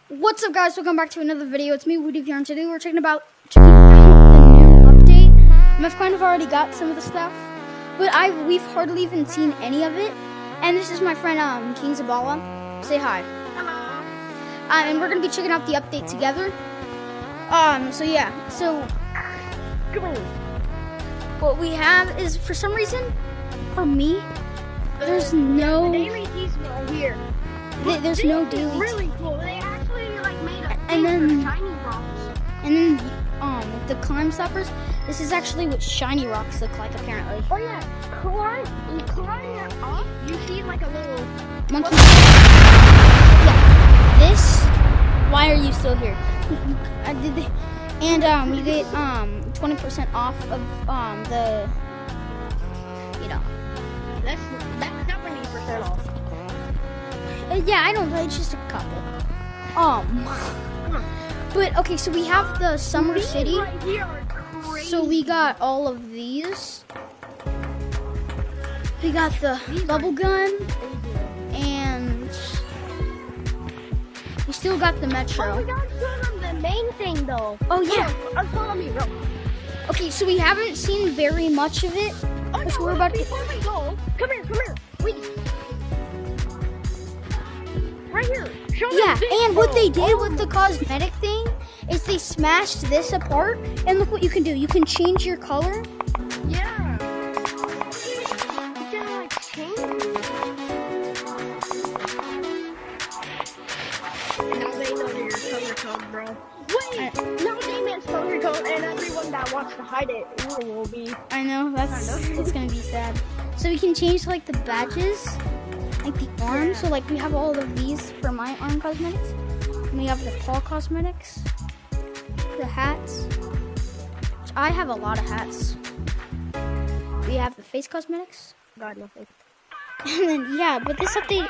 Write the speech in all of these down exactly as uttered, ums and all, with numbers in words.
What's up, guys? Welcome back to another video. It's me, Woody here, and today we're checking about checking out the new update. And I've kind of already got some of the stuff, but I we've hardly even seen any of it. And this is my friend um King Zabala. Say hi. Hello. Uh, and we're gonna be checking out the update together. Um. So yeah. So Come on. what we have is, for some reason, for me, there's Uh, no The daily keys are here. th- there's no daily. Really cool. They actually like made a And thing then- for shiny rocks. And then um the climb stoppers. This is actually what shiny rocks look like, apparently. Oh yeah, climb. You climb it up. You see like a little. Monkey. Yeah. This. Why are you still here? You- I did the, and um, you get um twenty percent off of um the. You know. That's that's seventy percent off. Uh, yeah, I don't know. It's just a couple. Um. But okay, so we have the Summer These City. right here are crazy. So we got all of these. We got the bubble gun, and we still got the Oh, we Metro. gotta show them the main thing though. Oh yeah. Come on, follow me, bro. Okay, so we haven't seen very much of it, Oh, which no, we're wait, about to. before we go, come here, come here. Wait. Right here. Show them Yeah, this, and what bro. they did Oh, with the cosmetic thing is they smashed this apart, and look what you can do. You can change your color. Yeah. You can like change. Now they know your color code, bro. Wait, I- now Damien's color code, and everyone that wants to hide it ooh, will be. I know that's it's gonna be sad. So we can change like the badges, like the arms. So like we have all of these for my arm cosmetics. And we have the paw cosmetics, the hats. Which I have a lot of hats. We have the face cosmetics, God, nothing. and then yeah. But this update,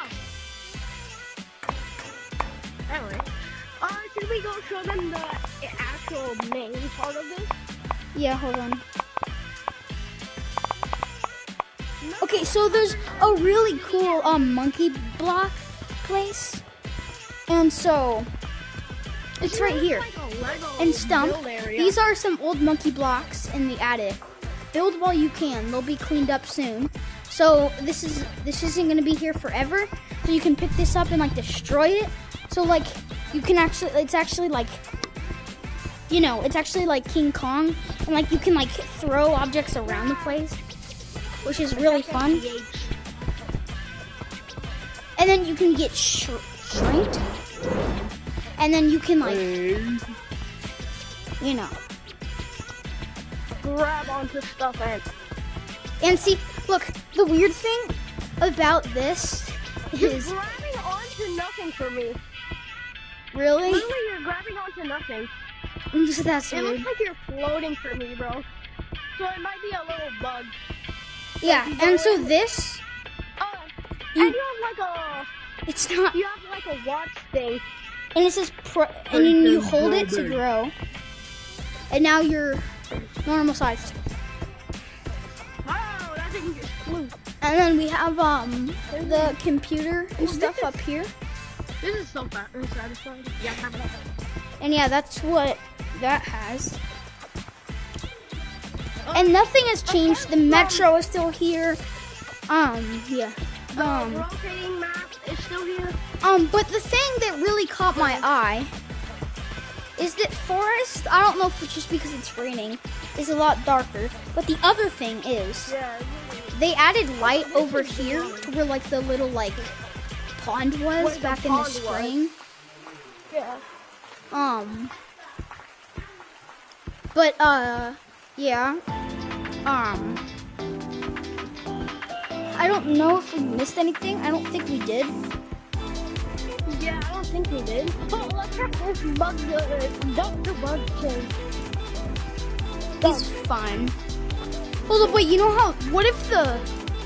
Anyway, uh, should we go show them the actual main part of this? yeah. Hold on. Okay, so there's a really cool um monkey block place, and so it's right here. Like a Lego And Stump, build area. these are some old monkey blocks in the attic. Build while you can. They'll be cleaned up soon. So this is this isn't gonna be here forever. So you can pick this up and like destroy it. So like you can actually, it's actually like, you know, it's actually like King Kong, and like you can like throw objects around the place, which is really fun. And then you can get sh- shrinked, and then you can like, you know. Grab onto stuff and And see, look, the weird thing about this you're is, grabbing onto nothing for me. really, Literally, you're grabbing onto nothing. that's It weird. looks like you're floating for me, bro. So it might be a little bug. Yeah, and so this, Uh, You- and you have like a, it's not, you have like a watch thing. and it says, pro, and then you hold it to grow, and now you're normal sized. Wow, that thing just flew. And then we have um the computer and stuff up here, This is so fat and satisfying. Yeah, have it. and yeah, that's what that has. And nothing has changed. The Metro is still here. Um, yeah. The Um. rotating map is still here. Um, but the thing that really caught my eye is that forest, I don't know if it's just because it's raining, is a lot darker. But the other thing is, Yeah. they added light over here to where like the little like pond was Where the back in the pond was. spring. Yeah. Um, but uh, yeah. Um, I don't know if we missed anything. I don't think we did. Yeah, I don't think we did. But let's check this bug. Uh, Doctor Bug thing. He's fine. Hold up, wait. You know how? What if the?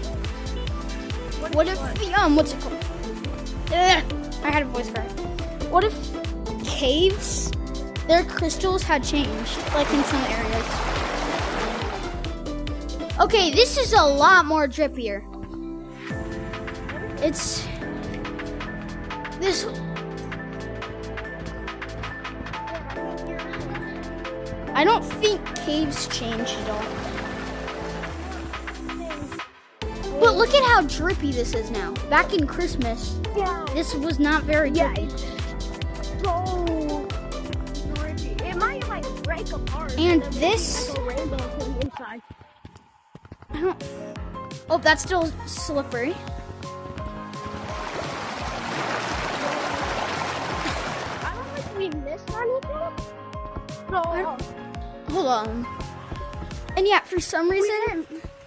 What if the um? What's it called? Ugh, I had a voice crack. What if caves? Their crystals had changed, like in some areas. Okay, this is a lot more drippier. It's this I don't think caves changed at all. But look at how drippy this is now. Back in Christmas, Yeah. this was not very Yeah, drippy. it's so drippy. It might like break apart. And then maybe this- like a rainbow from the inside. I don't. Oh, that's still slippery. I don't think we missed anything. So, I uh, don't- Hold on. And yeah, for some reason,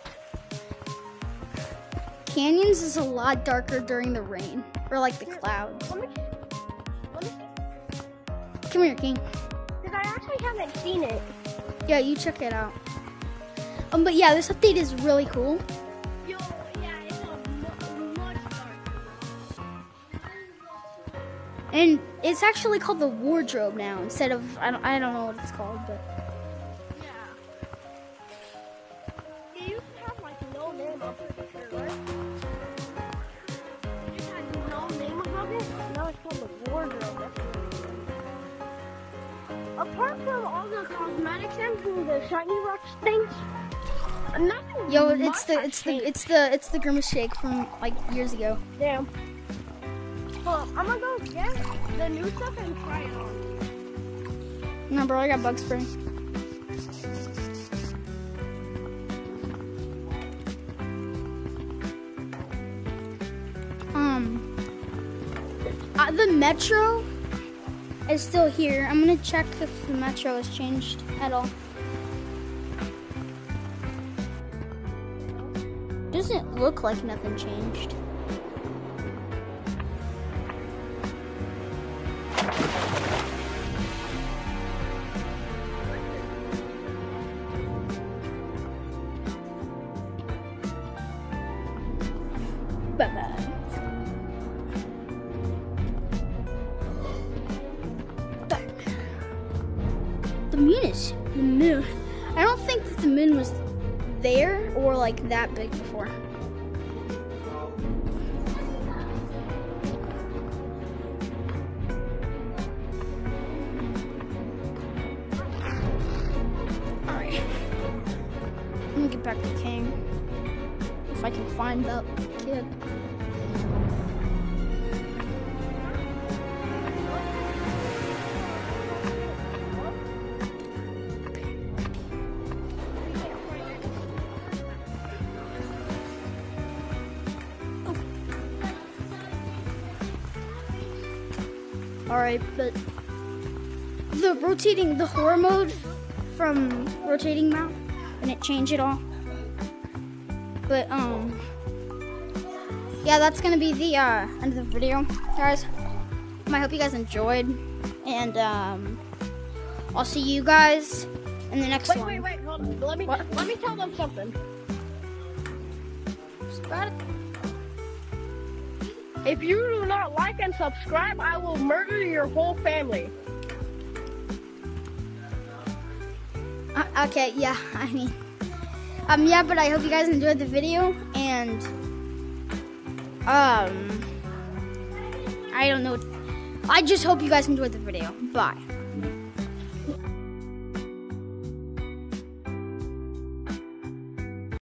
canyons is a lot darker during the rain, or like the clouds. let me, let me see. Come here, King. Because I actually haven't seen it. Yeah, you check it out. Um, but yeah, this update is really cool. Yo, yeah, it's a mu- much darker. And it's actually called the wardrobe now instead of, I don't, I don't know what it's called, but. Yeah. It used to have like no name of it, right? It just had no name above it. Now it's called the wardrobe. That's what it is. Apart from all the cosmetics and the shiny rocks things, nothing. Yo, much it's the, has it's the, changed. it's the, it's the Grimace Shake from like years ago. Damn. Well, I'm gonna go get the new stuff and try it on. No, bro, I got bug spray. Um, uh, the Metro is still here. I'm gonna check if the Metro has changed at all. Doesn't look like nothing changed. Bye-bye. The moon is the moon. I don't think that the moon was there or like that big before. Alright. I'm gonna get back to King. If I can find that kid. Alright, but the rotating, the horror mode from rotating mount, and it changed it all. But, um, yeah, that's gonna be the uh, end of the video, guys. Um, I hope you guys enjoyed, and um, I'll see you guys in the next Wait, one. wait, wait, hold on. Let me What? let me tell them something. Subscribe. If you do not like and subscribe, I will murder your whole family. Uh, okay, yeah, I mean, um, yeah, but I hope you guys enjoyed the video, and, um, I don't know, I just hope you guys enjoyed the video. Bye.